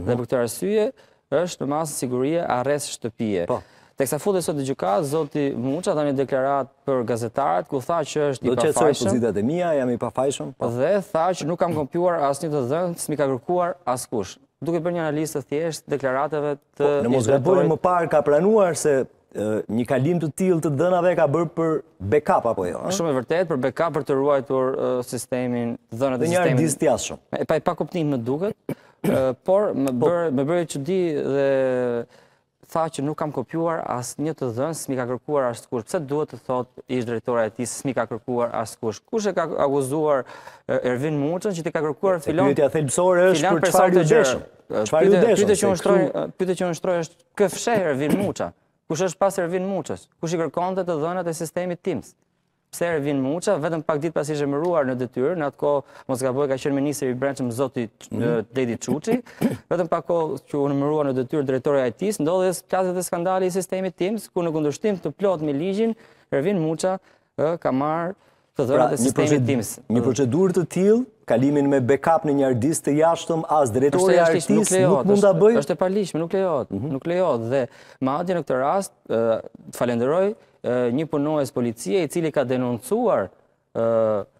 Dhe për këtë arsye është në masë sigurie arrest shtëpie. Teksa futet sot në gjykatë, zoti Muça tha një deklarat për gazetarët ku tha që është i pafajshëm. Do të qetësoj pozitat e mia, jam i pafajshëm. Dhe tha që nuk kam kopjuar asnjë të dhënë, s'mi ka kërkuar askush. Duke bërë një analizë të thjeshtë deklaratave të në mos gaboj më parë ka pranuar se një kalim të tillë të dhënave ka bërë për backup apo jo? Shumë e vërtet, për backup për të ruajtur sistemin, dhënat e sistemit. Dhe një ardis të jashtëm. Pa kuptim më duket, por më bëri çudi dhe tha që nuk kam kopjuar asnjë të dhënë, s'mi ka kërkuar askush. Pse duhet të thotë ish drejtori i tij s'mi ka kërkuar askush? Kush e ka akuzuar Ervin Muçën që t'i ka kërkuar filon? Pyetja thelbësore është për çfarë ju deshëm? Çfarë ju deshëm? Pyetja që unë shtroj është kë fsheh Ervin Muça? Kush është pas Ervin Muçës? Kush i kërkonte të dhënat e sistemit TIMS? Pse Ervin Muça, vetëm pak ditë pas ishte emëruar në detyrë, në atë kohë mos gaboj ka qenë ministri i brendshëm zoti Dedi Çuçi, vetëm pak kohë që u emëruar në detyrë drejtori i IT-s, ndodhi plazhet e skandali i sistemit TIMS, ku në kundërshtim të plot me ligjin, Ervin Muça ka marrë të dhënat e sistemit TIMS. Një procedurë të tillë, kalimin me backup në një ardis të jashtëm, as drejtori i IT-s nuk mund ta bëjë. Është e paligjshme, nuk lejohet, nuk lejohet dhe madje në këtë rast falenderoj një punues policie i cili ka denoncuar